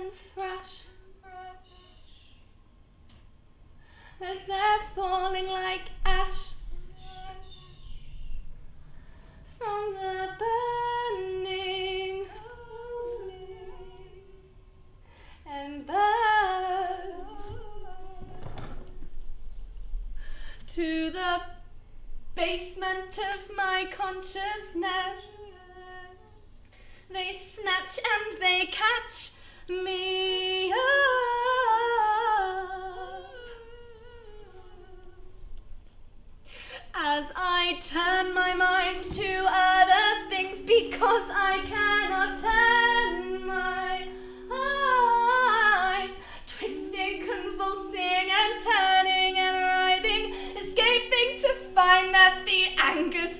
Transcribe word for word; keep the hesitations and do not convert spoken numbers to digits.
and thrash, as they're falling like ash from the burning embers to the basement of my consciousness. They snatch and they catch me up as I turn my mind to other things, because I cannot turn my eyes, twisting, convulsing and turning and writhing, escaping to find that the anger